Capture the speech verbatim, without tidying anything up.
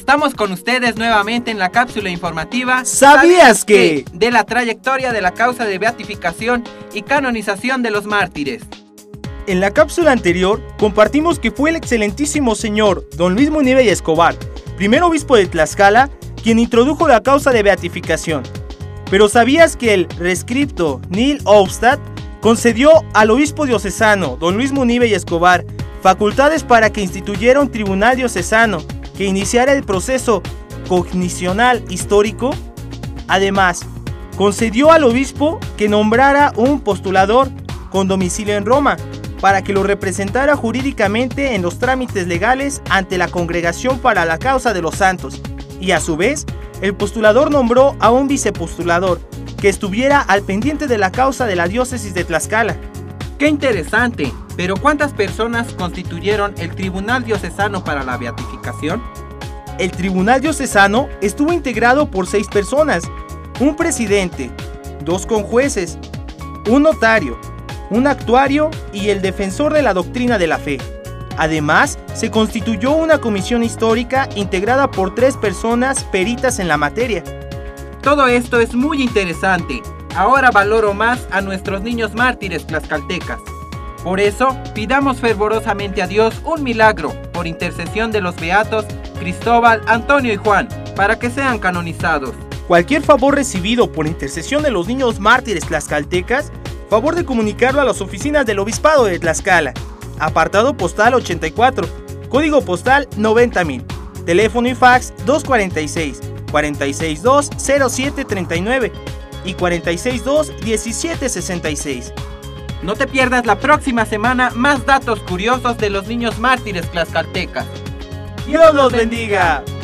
Estamos con ustedes nuevamente en la cápsula informativa ¿Sabías que? De la trayectoria de la causa de beatificación y canonización de los mártires. En la cápsula anterior compartimos que fue el excelentísimo señor don Luis Munive y Escobar, primer obispo de Tlaxcala, quien introdujo la causa de beatificación. Pero ¿sabías que el rescripto Neil Hofstad concedió al obispo diocesano don Luis Munive y Escobar facultades para que instituyera un tribunal diocesano que iniciara el proceso cognicional histórico? Además, concedió al obispo que nombrara un postulador con domicilio en Roma para que lo representara jurídicamente en los trámites legales ante la Congregación para la Causa de los Santos, y a su vez, el postulador nombró a un vicepostulador que estuviera al pendiente de la causa de la diócesis de Tlaxcala. ¡Qué interesante! Pero ¿cuántas personas constituyeron el Tribunal Diocesano para la Beatificación? El Tribunal Diocesano estuvo integrado por seis personas: un presidente, dos conjueces, un notario, un actuario y el defensor de la doctrina de la fe. Además, se constituyó una comisión histórica integrada por tres personas peritas en la materia. Todo esto es muy interesante. Ahora valoro más a nuestros niños mártires tlaxcaltecas. Por eso, pidamos fervorosamente a Dios un milagro por intercesión de los beatos Cristóbal, Antonio y Juan, para que sean canonizados. Cualquier favor recibido por intercesión de los niños mártires tlaxcaltecas, favor de comunicarlo a las oficinas del Obispado de Tlaxcala. Apartado postal ochenta y cuatro, código postal noventa mil, teléfono y fax dos cuatro seis, cuatro seis dos, cero siete tres nueve y cuatro seis dos, diecisiete sesenta y seis. No te pierdas la próxima semana más datos curiosos de los niños mártires tlaxcaltecas. ¡Dios los bendiga!